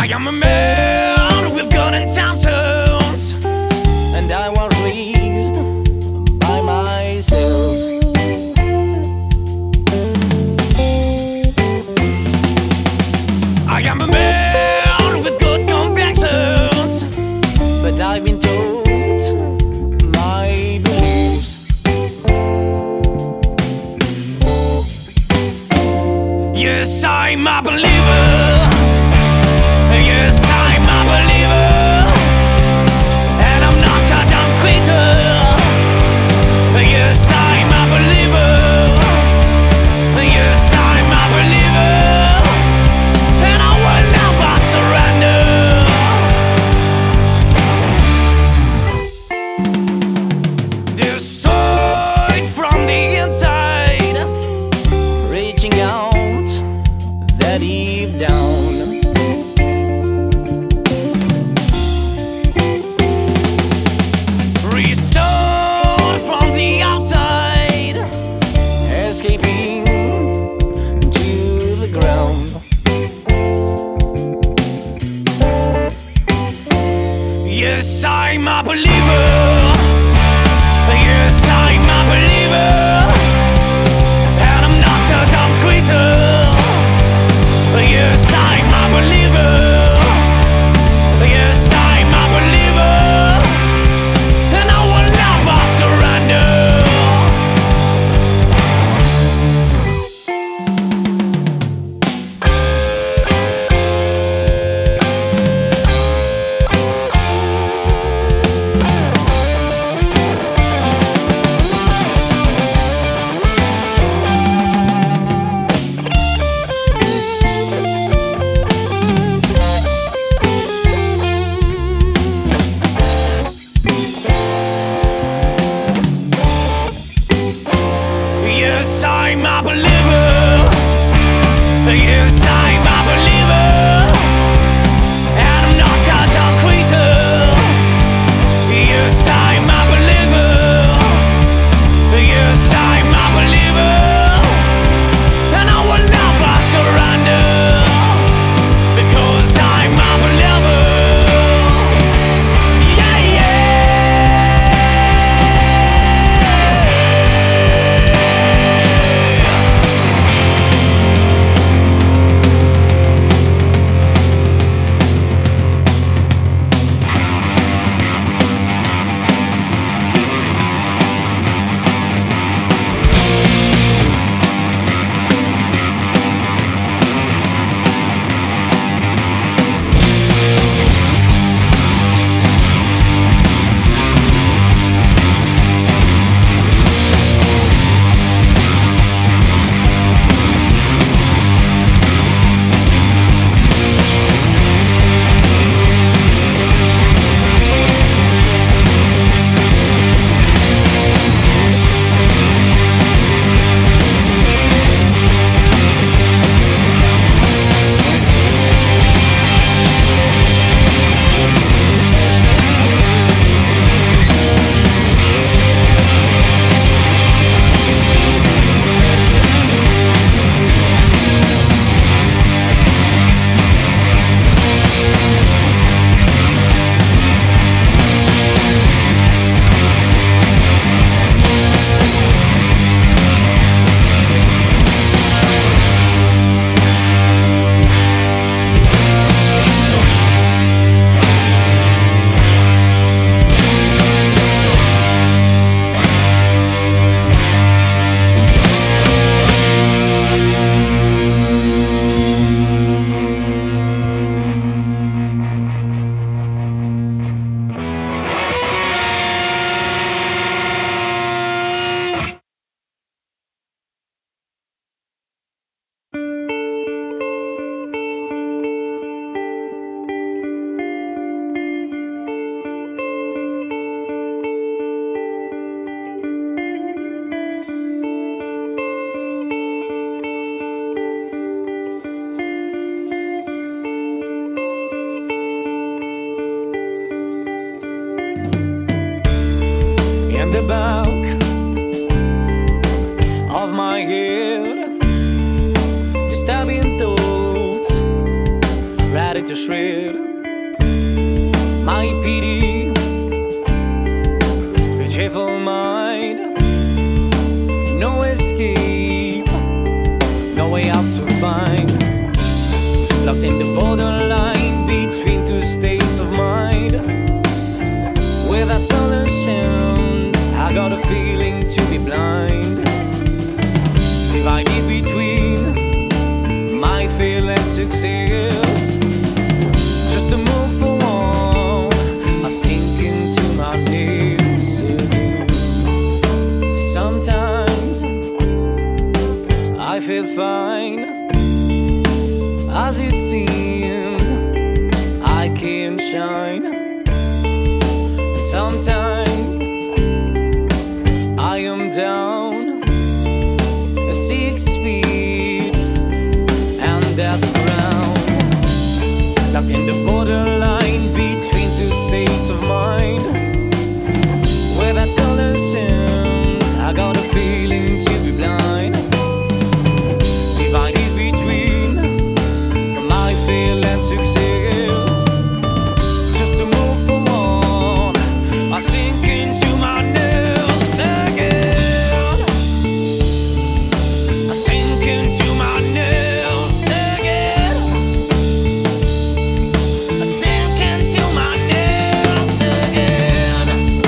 am a man with gun and tantrums, and I was raised by myself. I am a man with good convictions, but I've been told my beliefs. Yes, I'm a believer. Yes, I'm a believer, and I'm not a dumb quitter. Yes, I'm a believer. Yes, I'm a believer, and I will never surrender. Destroyed from the inside, reaching out that deep down. Restored from the outside, escaping to the ground. Yes, I'm a believer. Yes, I'm a believer, and I'm not a dumb quitter. Yes, I'm a believer. Yes, I'm a believer, and I will never surrender. Yes, I'm a believer. Yes, I'm a believer, and I'm not a dumb quitter. Yes, I'm a believer. Yes, I'm a believer, and I will never surrender, because I'm a believer. Yeah, yeah. ready to shred my pity, pitiful mind. No escape, no way out to find. Locked in the borderline between two states of mind. Without solutions, I got a feeling to be blind. Divided between my fail and success. Just to move forward, I sink into my knees again. Sometimes I feel fine, as it seems I can shine. And sometimes I am down 6 feet and at the ground. Locked in the borderline between two states of mind. Without solutions, I got a feeling to be blind. Divided between my fail and success. Just to move forward, I sink into my nails again. I sink into my nails again. I sink into my nails again.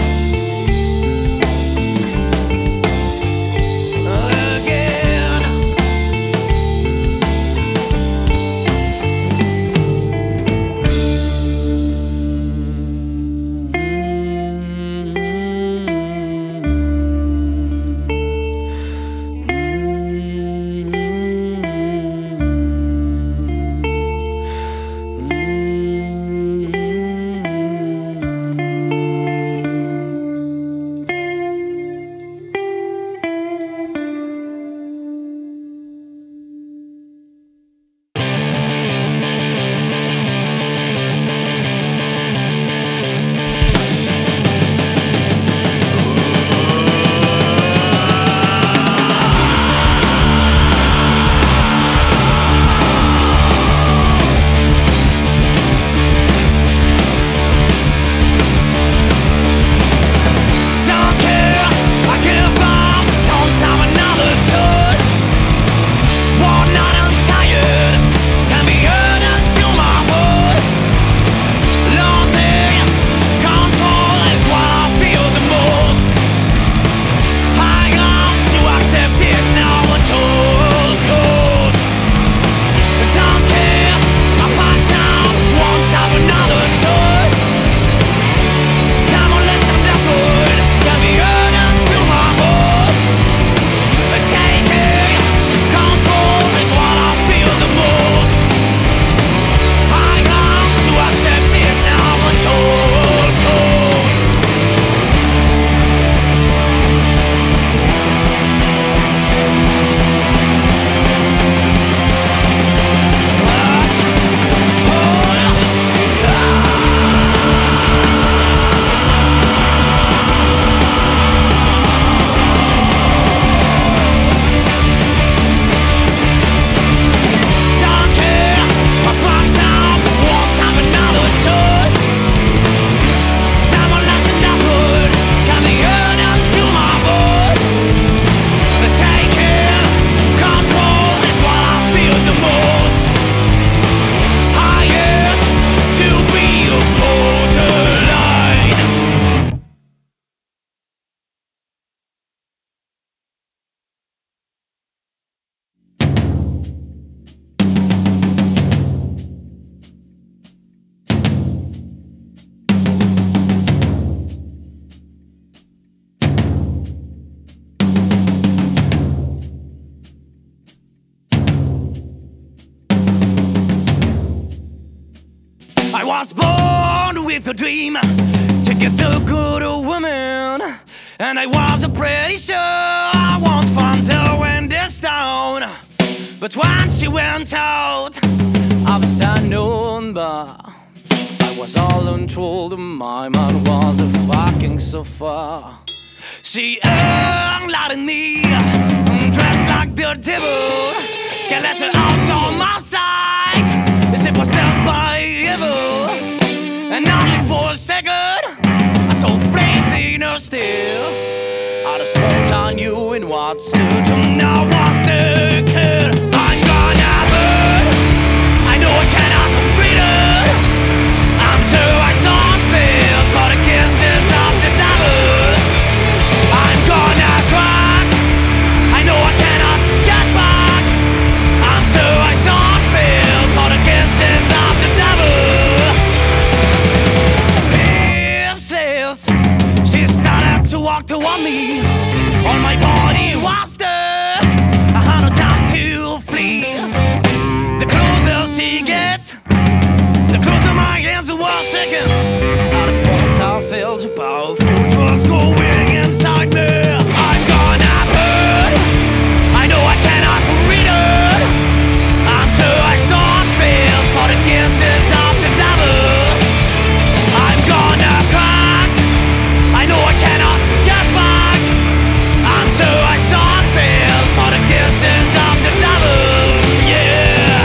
Again. I was born with a dream to get the good woman, and I was pretty sure I won't find her when this down. But when she went out of a unknown bar, I was all untrolled and my mind was a fucking so far. She lied in me, dressed like the devil, can't let her out on my side. C'est pas self-by a second, I saw flames in her stare. I just won't on you in what suit, and now what's the kid? I'm gonna burn. I know I cannot read it. I'm so I saw feel for the kisses of the devil. I'm gonna crack. I know I cannot get back. I'm so I saw feel for the kisses of the devil. She started to walk toward me. All my body was there. I had no time to flee. The closer she gets, the closer my hands were shaking. I just want to feel too powerful. Drugs going inside me. I'm gonna burn. I know I cannot read it. I'm sure I saw feel for the kisses of the devil. I'm gonna crack. I know I cannot get back. I'm sure I saw feel for the kisses of the devil. Yeah.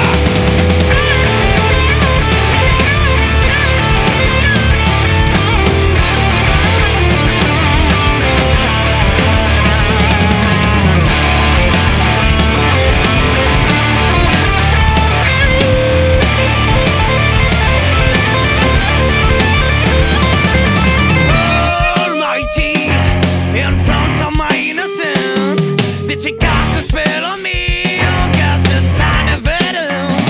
Almighty, in front of my innocence, did she cast a spell on me? I guess it's an evidence.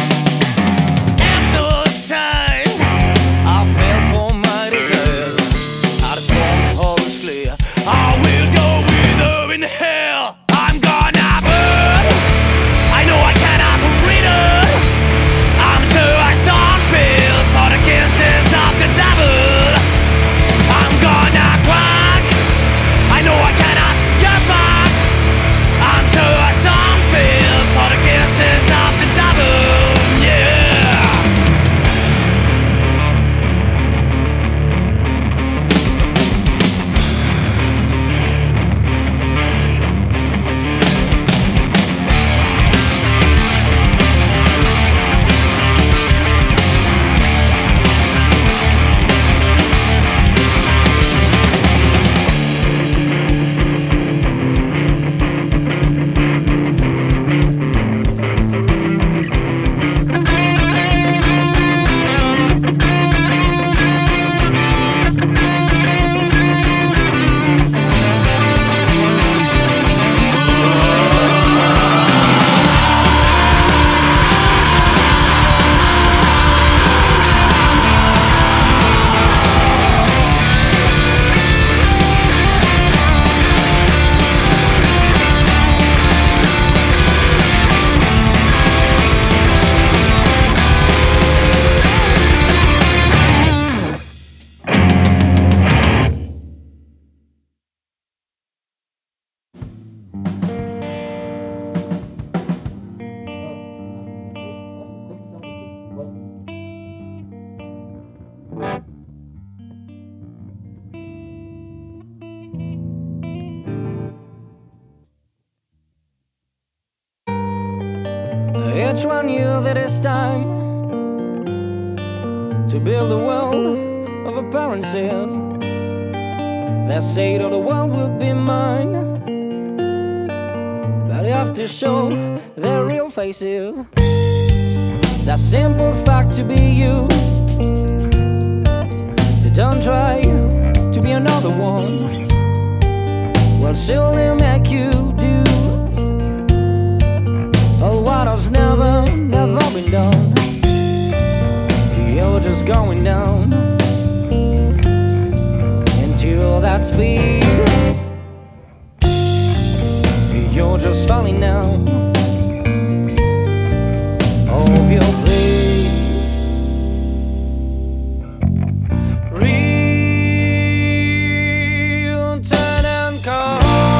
Hypnotized, I fell for my desire. I just want to hold this clear. I will go with her in hell. I'm gonna burn. I know I cannot read it. I'm sure I saw feel for the kisses of the devil. I'm gonna crack. I know I cannot get back. I'm sure I saw feel for the kisses of the devil. Yeah. Each one knew that it's time to build a world of appearances. They say that the world will be mine, but you have to show their real faces. That simple fact to be you, so don't try to be another one. Will surely make you do all what has never been done. You're just going down into that space. You're just falling down of your place. Real turn and calm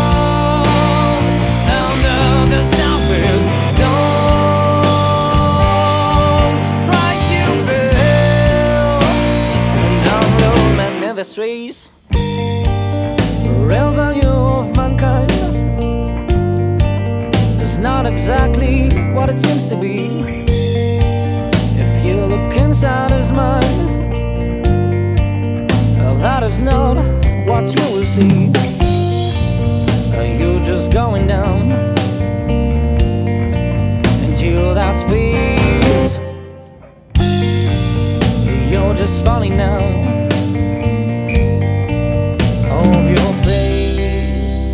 under the surface. Don't try to fail and download the streets. The real value of mankind is not exactly what it seems to be. If you look inside his mind, what you will see. You're just going down into that space. You're just falling down of your place.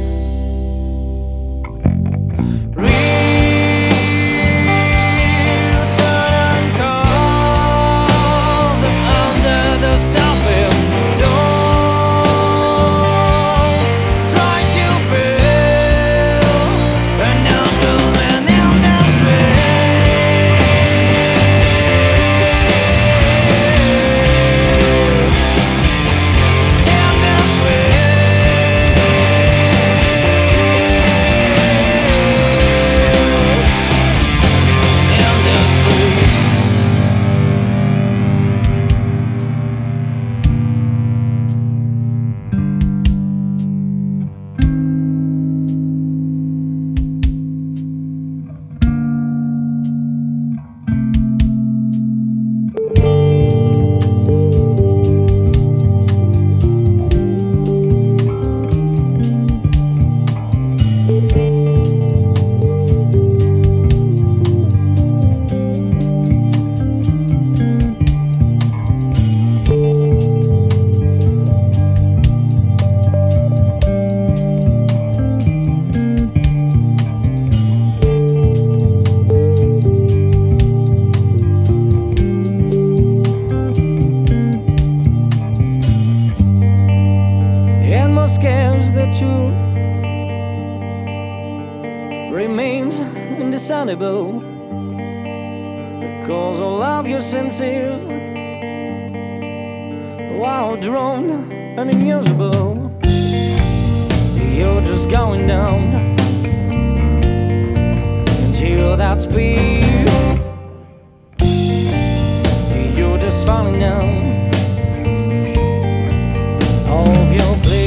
Real turn and cold under the surface. Don't try to build an argument in this way. Remains indiscernible because all of your senses are drawn and unusable. You're just going down into that space. You're just falling down of your place.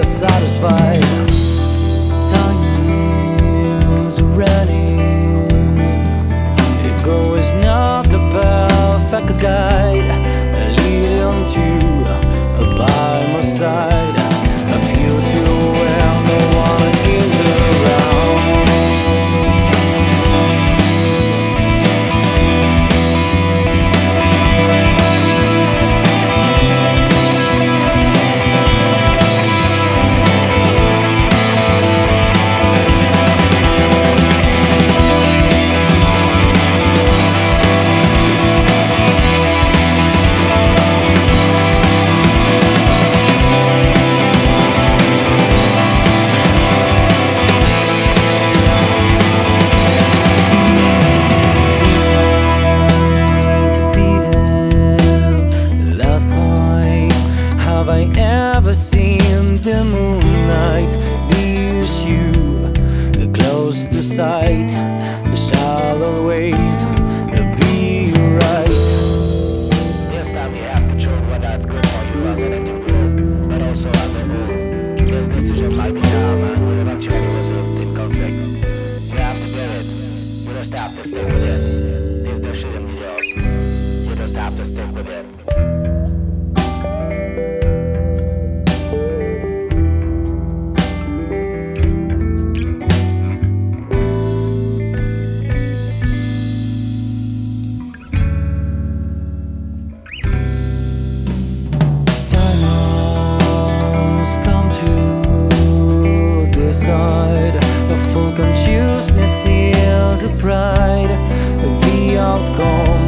never satisfied. Time is running. Ego is not the perfect guide, leading to by my side. A future where no one is around. The moonlight leaves you close to sight. The shallow ways be right. This time you have to choose whether it's good for you as an individual, but also as a whole. This decision might be hard, and will eventually result in conflict. You have to get it. You just have to stick with it. This decision is yours. You just have to stick with it. A full consciousness is a pride. The outcome